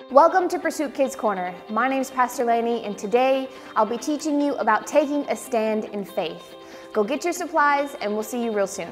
Welcome to Pursuit Kids Corner. My name is Pastor Laney, and today I'll be teaching you about taking a stand in faith. Go get your supplies, and we'll see you real soon.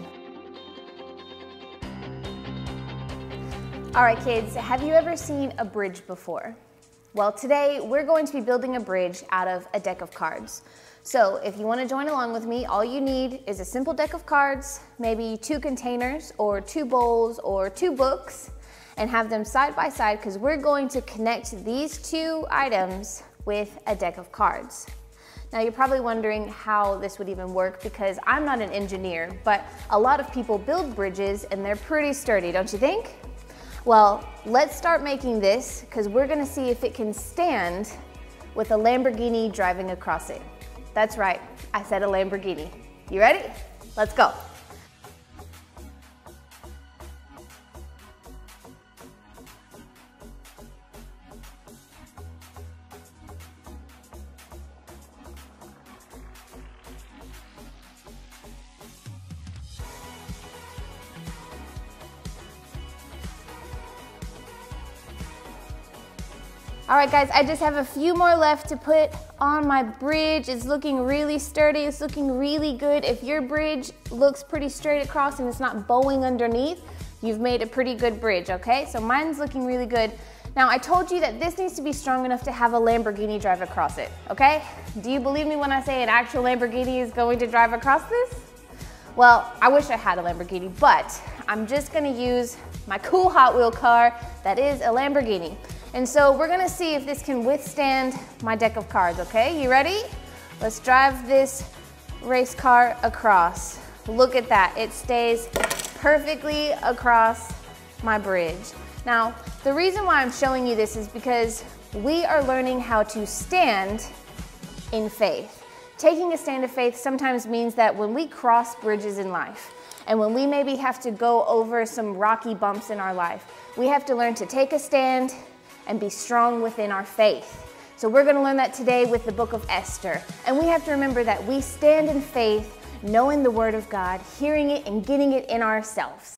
All right, kids, have you ever seen a bridge before? Well, today we're going to be building a bridge out of a deck of cards. So if you want to join along with me, all you need is a simple deck of cards, maybe 2 containers or 2 bowls or 2 books, and have them side by side because we're going to connect these 2 items with a deck of cards. Now you're probably wondering how this would even work because I'm not an engineer, but a lot of people build bridges and they're pretty sturdy, don't you think? Well, let's start making this because we're gonna see if it can stand with a Lamborghini driving across it. That's right, I said a Lamborghini. You ready? Let's go. All right, guys, I just have a few more left to put on my bridge. It's looking really sturdy. It's looking really good. If your bridge looks pretty straight across and it's not bowing underneath, you've made a pretty good bridge, okay? So mine's looking really good. Now, I told you that this needs to be strong enough to have a Lamborghini drive across it, okay? Do you believe me when I say an actual Lamborghini is going to drive across this? Well, I wish I had a Lamborghini, but I'm just gonna use my cool Hot Wheel car that is a Lamborghini. And so we're gonna see if this can withstand my deck of cards, okay? You ready? Let's drive this race car across. Look at that, it stays perfectly across my bridge. Now, the reason why I'm showing you this is because we are learning how to stand in faith. Taking a stand of faith sometimes means that when we cross bridges in life, and when we maybe have to go over some rocky bumps in our life, we have to learn to take a stand and be strong within our faith. So we're gonna learn that today with the book of Esther. And we have to remember that we stand in faith, knowing the word of God, hearing it and getting it in ourselves.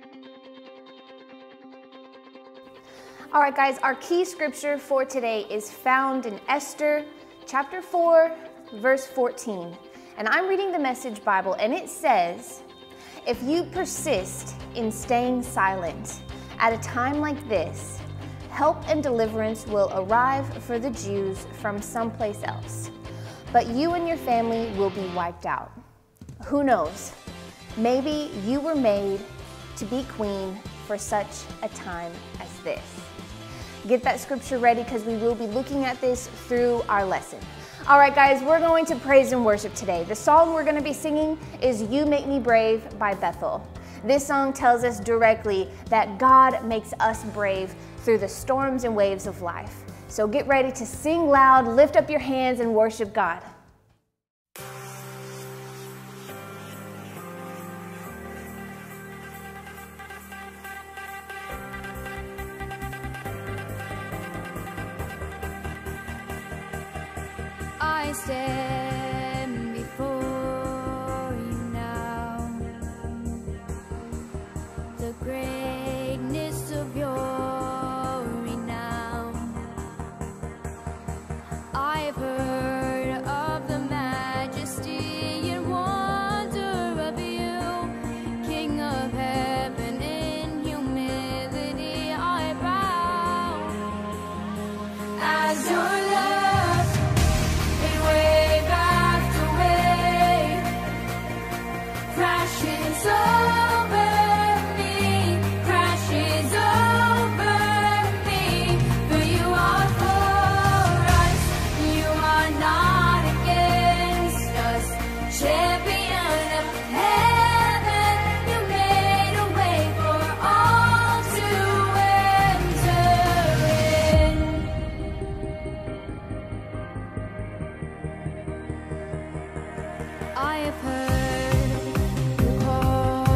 All right, guys, our key scripture for today is found in Esther chapter 4, verse 14. And I'm reading the Message Bible, and it says, "If you persist in staying silent at a time like this, help and deliverance will arrive for the Jews from someplace else, but you and your family will be wiped out." Who knows? Maybe you were made to be queen for such a time as this. Get that scripture ready because we will be looking at this through our lesson. All right, guys, we're going to praise and worship today. The song we're going to be singing is "You Make Me Brave" by Bethel. This song tells us directly that God makes us brave through the storms and waves of life. So get ready to sing loud, lift up your hands, and worship God. I stand before you now, the greatness of your renown. I've heard of the majesty and wonder of you, King of heaven. In humility I bow as your love. Wave after wave crashes over me, crashes over me. For you are for us, you are not against us. Champion of heaven, you made a way for all to enter in. I have heard you call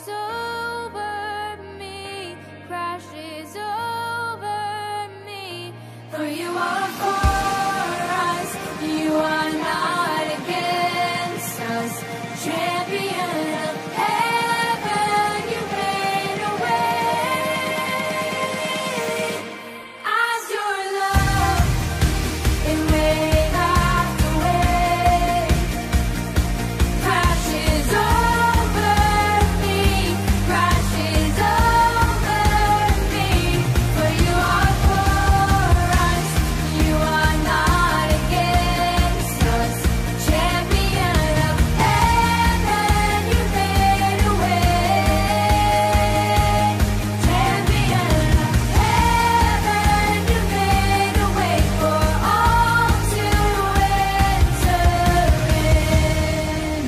over me, crashes over me. For you are for us, you are not against us. Champion of heaven, you made a way. As your love, it made out the way. Crashes over me, crashes over me. For you are for us, you are not against us. Champion of heaven, you made a way. Champion of heaven, you made a way for all to enter in.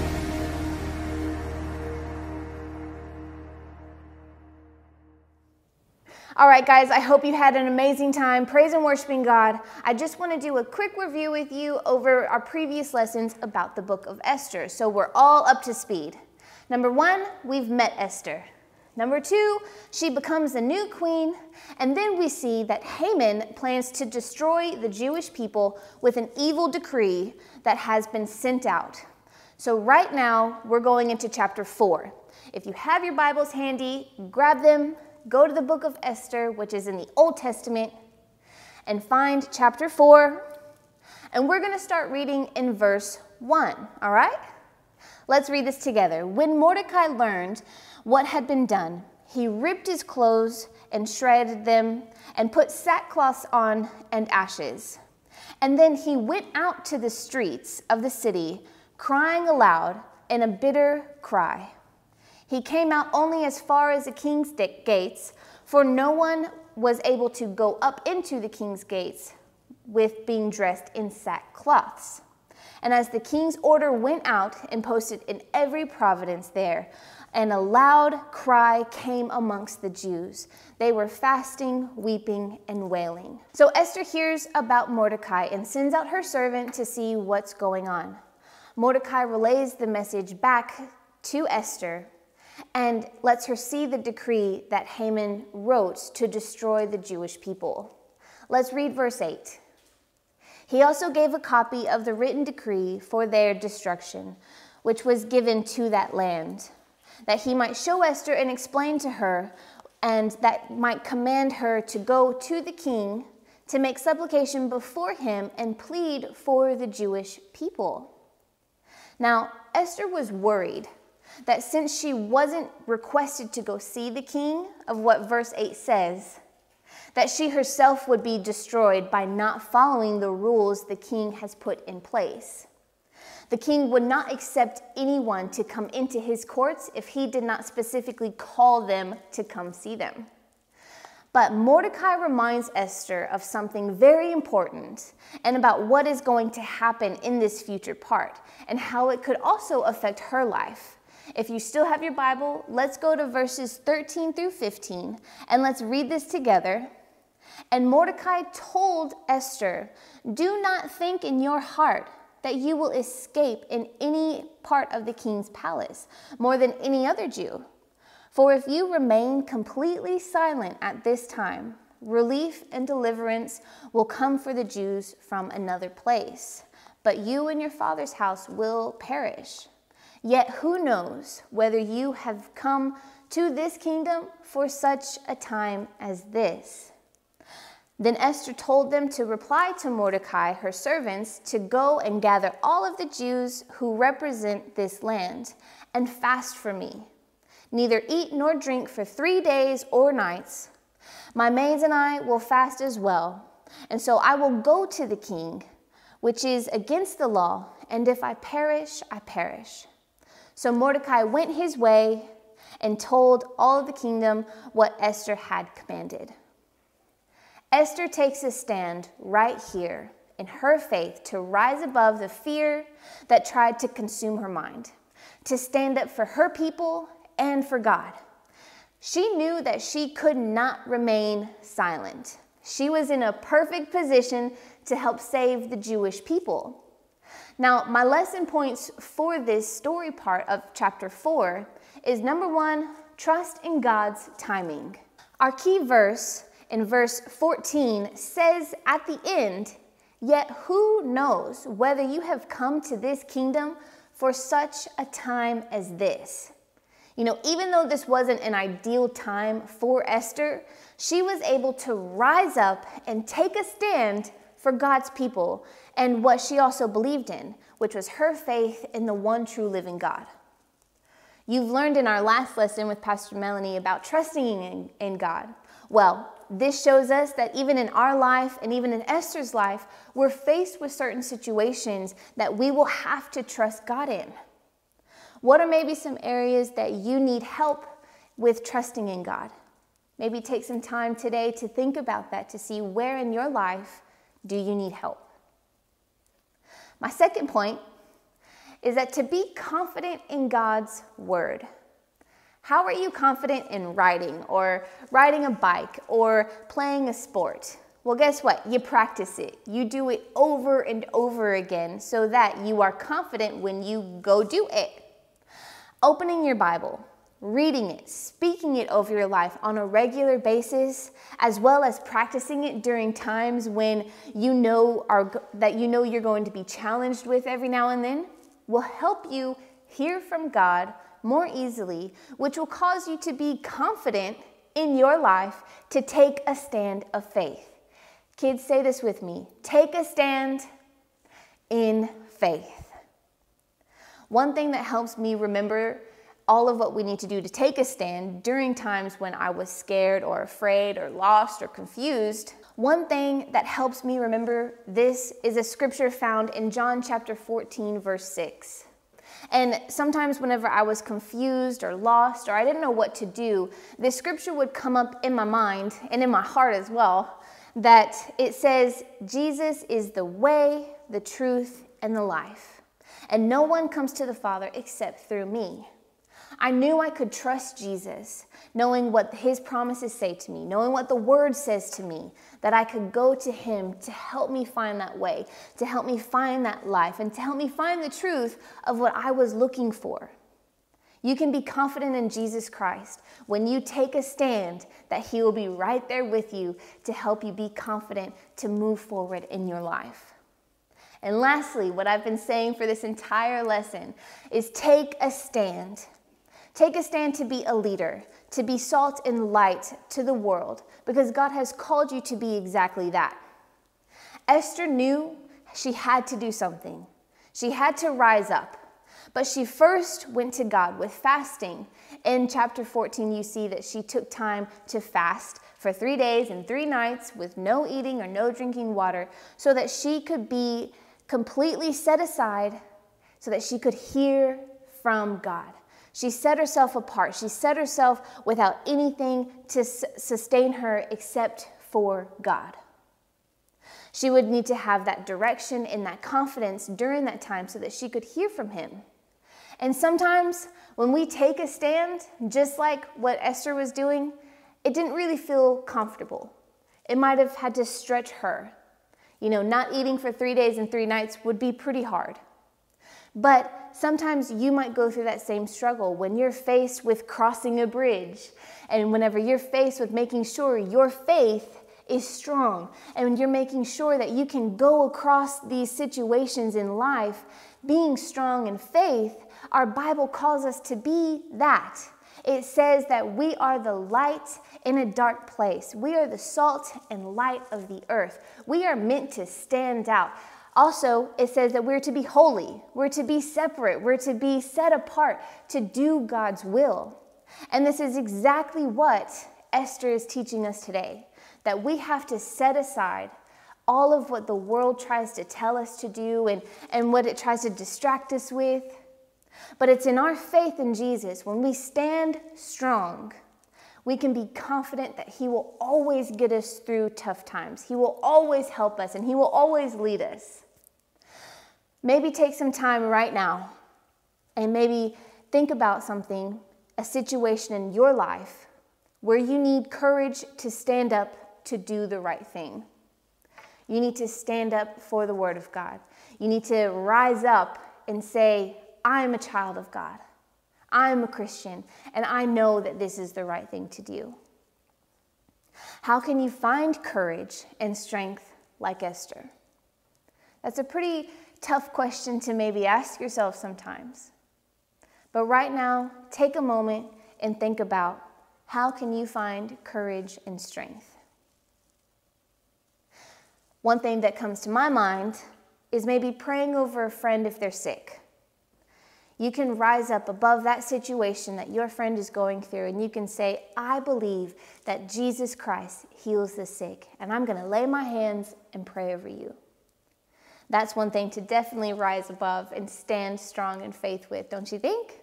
All right, guys, I hope you had an amazing time praise and worshiping God. I just want to do a quick review with you over our previous lessons about the book of Esther, so we're all up to speed. Number 1, we've met Esther. Number 2, she becomes the new queen, and then we see that Haman plans to destroy the Jewish people with an evil decree that has been sent out. So right now, we're going into chapter 4. If you have your Bibles handy, grab them, go to the book of Esther, which is in the Old Testament, and find chapter 4. And we're going to start reading in verse 1, all right? Let's read this together. When Mordecai learned what had been done, he ripped his clothes and shredded them and put sackcloth on and ashes. And then he went out to the streets of the city, crying aloud in a bitter cry. He came out only as far as the king's gates, for no one was able to go up into the king's gates with being dressed in sackcloths. And as the king's order went out and posted in every province there, and a loud cry came amongst the Jews. They were fasting, weeping, and wailing. So Esther hears about Mordecai and sends out her servant to see what's going on. Mordecai relays the message back to Esther and lets her see the decree that Haman wrote to destroy the Jewish people. Let's read verse 8. He also gave a copy of the written decree for their destruction, which was given to that land, that he might show Esther and explain to her, and that might command her to go to the king to make supplication before him and plead for the Jewish people. Now, Esther was worried that since she wasn't requested to go see the king, of what verse 8 says, that she herself would be destroyed by not following the rules the king has put in place. The king would not accept anyone to come into his courts if he did not specifically call them to come see them. But Mordecai reminds Esther of something very important and about what is going to happen in this future part and how it could also affect her life. If you still have your Bible, let's go to verses 13 through 15 and let's read this together. And Mordecai told Esther, "Do not think in your heart that you will escape in any part of the king's palace more than any other Jew. For if you remain completely silent at this time, relief and deliverance will come for the Jews from another place, but you and your father's house will perish. Yet who knows whether you have come to this kingdom for such a time as this?" Then Esther told them to reply to Mordecai, her servants, to go and gather all of the Jews who represent this land and fast for me. Neither eat nor drink for 3 days or nights. My maids and I will fast as well, and so I will go to the king, which is against the law, and if I perish, I perish. So Mordecai went his way and told all of the kingdom what Esther had commanded. Esther takes a stand right here in her faith to rise above the fear that tried to consume her mind, to stand up for her people and for God. She knew that she could not remain silent. She was in a perfect position to help save the Jewish people. Now, my lesson points for this story part of chapter 4 is number one, trust in God's timing. Our key verse in verse 14 says at the end, "Yet who knows whether you have come to this kingdom for such a time as this?" You know, even though this wasn't an ideal time for Esther, she was able to rise up and take a stand for God's people and what she also believed in, which was her faith in the one true living God. You've learned in our last lesson with Pastor Melanie about trusting in God. Well, this shows us that even in our life and even in Esther's life, we're faced with certain situations that we will have to trust God in. What are maybe some areas that you need help with trusting in God? Maybe take some time today to think about that, to see where in your life do you need help. My second point is that to be confident in God's word. How are you confident in riding or riding a bike or playing a sport? Well, guess what? You practice it. You do it over and over again so that you are confident when you go do it. Opening your Bible, reading it, speaking it over your life on a regular basis, as well as practicing it during times when you know you're going to be challenged with every now and then, will help you hear from God more easily, which will cause you to be confident in your life to take a stand of faith. Kids, say this with me. Take a stand in faith. One thing that helps me remember all of what we need to do to take a stand during times when I was scared or afraid or lost or confused, one thing that helps me remember this is a scripture found in John chapter 14, verse 6. And sometimes whenever I was confused or lost or I didn't know what to do, this scripture would come up in my mind and in my heart as well, that it says, "Jesus is the way, the truth, and the life. And no one comes to the Father except through me." I knew I could trust Jesus, knowing what his promises say to me, knowing what the word says to me, that I could go to him to help me find that way, to help me find that life, and to help me find the truth of what I was looking for. You can be confident in Jesus Christ when you take a stand that he will be right there with you to help you be confident to move forward in your life. And lastly, what I've been saying for this entire lesson is take a stand. Take a stand to be a leader, to be salt and light to the world, because God has called you to be exactly that. Esther knew she had to do something. She had to rise up. But she first went to God with fasting. In chapter 14, you see that she took time to fast for 3 days and 3 nights with no eating or no drinking water so that she could be completely set aside so that she could hear from God. She set herself apart. She set herself without anything to sustain her except for God. She would need to have that direction and that confidence during that time so that she could hear from him. And sometimes when we take a stand, just like what Esther was doing, it didn't really feel comfortable. It might have had to stretch her. You know, not eating for 3 days and 3 nights would be pretty hard. But sometimes you might go through that same struggle when you're faced with crossing a bridge and whenever you're faced with making sure your faith is strong and when you're making sure that you can go across these situations in life, being strong in faith, our Bible calls us to be that. It says that we are the light in a dark place. We are the salt and light of the earth. We are meant to stand out. Also, it says that we're to be holy, we're to be separate, we're to be set apart to do God's will. And this is exactly what Esther is teaching us today, that we have to set aside all of what the world tries to tell us to do and what it tries to distract us with. But it's in our faith in Jesus, when we stand strong, we can be confident that he will always get us through tough times. He will always help us and he will always lead us. Maybe take some time right now and maybe think about something, a situation in your life where you need courage to stand up to do the right thing. You need to stand up for the word of God. You need to rise up and say, I'm a child of God. I'm a Christian, and I know that this is the right thing to do. How can you find courage and strength like Esther? That's a pretty tough question to maybe ask yourself sometimes. But right now, take a moment and think about, how can you find courage and strength? One thing that comes to my mind is maybe praying over a friend if they're sick. You can rise up above that situation that your friend is going through, and you can say, I believe that Jesus Christ heals the sick, and I'm going to lay my hands and pray over you. That's one thing to definitely rise above and stand strong in faith with, don't you think?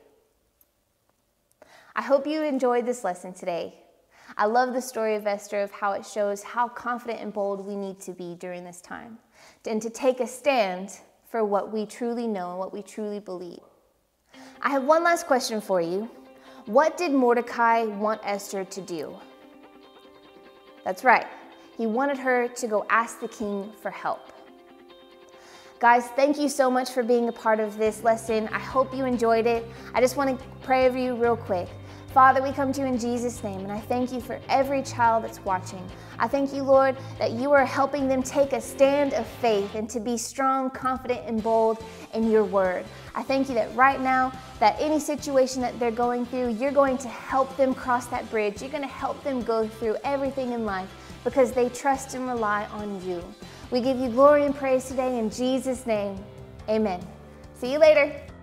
I hope you enjoyed this lesson today. I love the story of Esther, of how it shows how confident and bold we need to be during this time, and to take a stand for what we truly know and what we truly believe. I have one last question for you. What did Mordecai want Esther to do? That's right. He wanted her to go ask the king for help. Guys, thank you so much for being a part of this lesson. I hope you enjoyed it. I just want to pray over you real quick. Father, we come to you in Jesus' name, and I thank you for every child that's watching. I thank you, Lord, that you are helping them take a stand of faith and to be strong, confident, and bold in your word. I thank you that right now, that any situation that they're going through, you're going to help them cross that bridge. You're going to help them go through everything in life because they trust and rely on you. We give you glory and praise today in Jesus' name. Amen. See you later.